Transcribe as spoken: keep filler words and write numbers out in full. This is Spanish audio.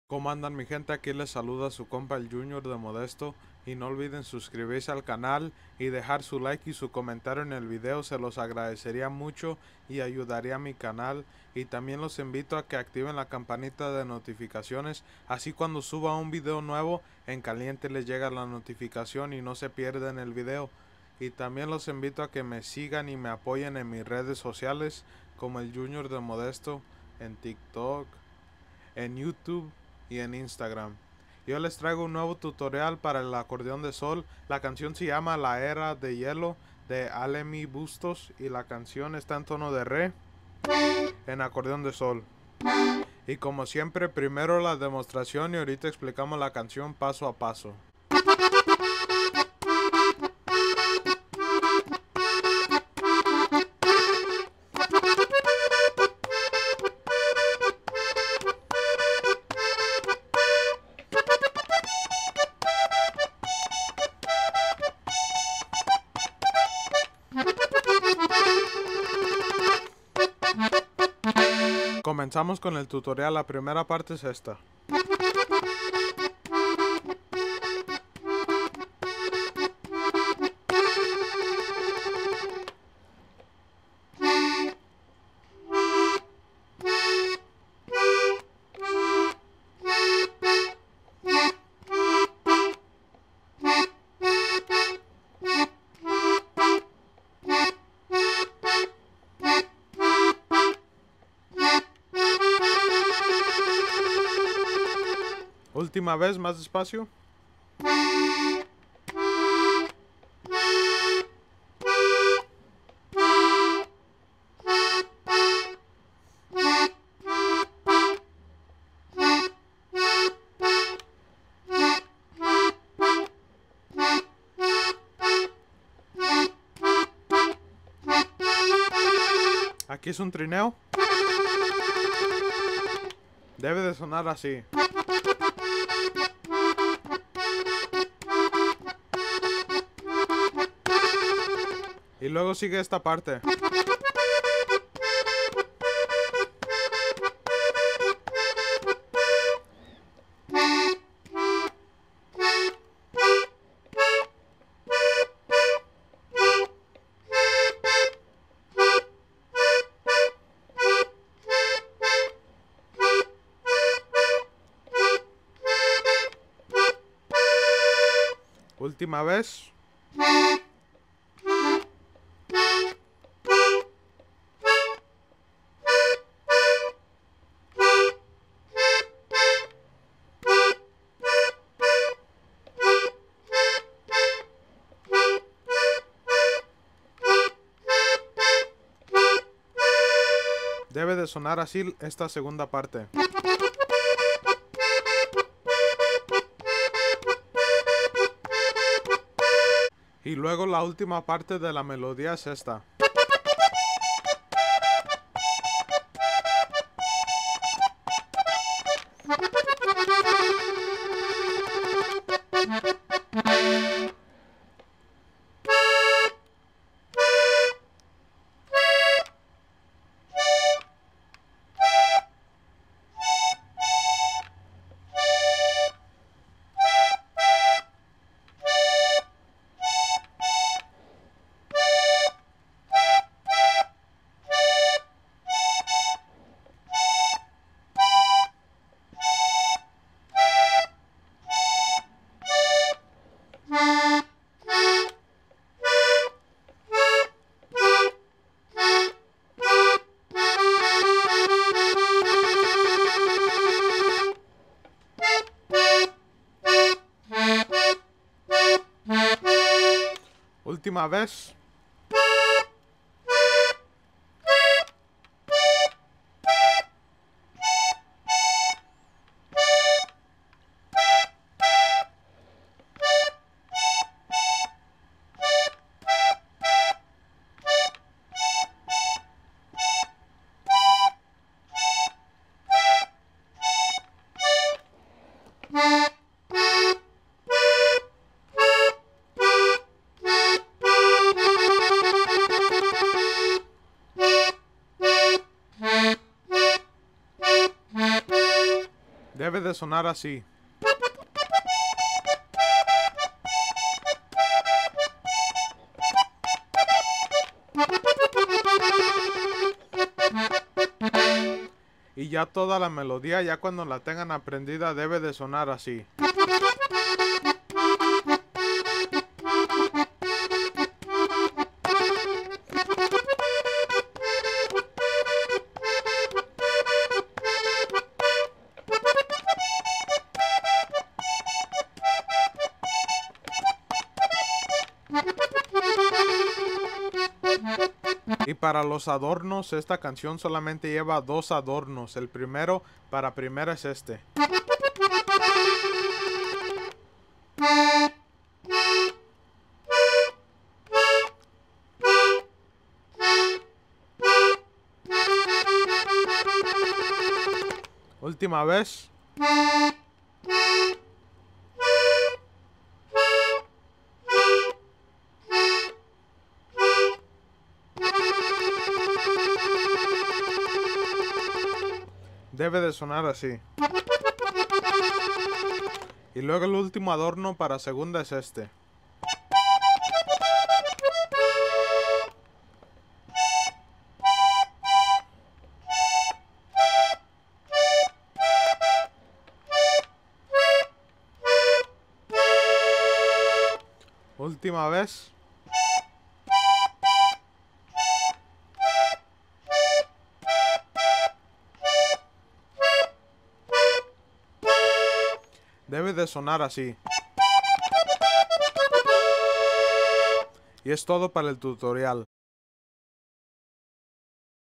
¿Cómo andan mi gente? Aquí les saluda su compa el Junior de Modesto y no olviden suscribirse al canal y dejar su like y su comentario en el video, se los agradecería mucho y ayudaría a mi canal. Y también los invito a que activen la campanita de notificaciones, así cuando suba un video nuevo en caliente les llega la notificación y no se pierden el video. Y también los invito a que me sigan y me apoyen en mis redes sociales como el Junior de Modesto, en TikTok, en YouTube y en Instagram. Yo les traigo un nuevo tutorial para el acordeón de sol. La canción se llama La Era de Hielo de Alemi Bustos y la canción está en tono de re en acordeón de sol. Y como siempre, primero la demostración y ahorita explicamos la canción paso a paso. Comenzamos con el tutorial, la primera parte es esta. Última vez, más despacio. Aquí es un trineo. Debe de sonar así. Y luego sigue esta parte. Última vez. Debe de sonar así esta segunda parte. Y luego la última parte de la melodía es esta. Última vez. Debe de sonar así. Y ya toda la melodía, ya cuando la tengan aprendida, debe de sonar así. Y para los adornos, esta canción solamente lleva dos adornos. El primero, para primera, es este. Última vez. Debe de sonar así. Y luego el último adorno para segunda es este. Última vez. Debe de sonar así. Y es todo para el tutorial.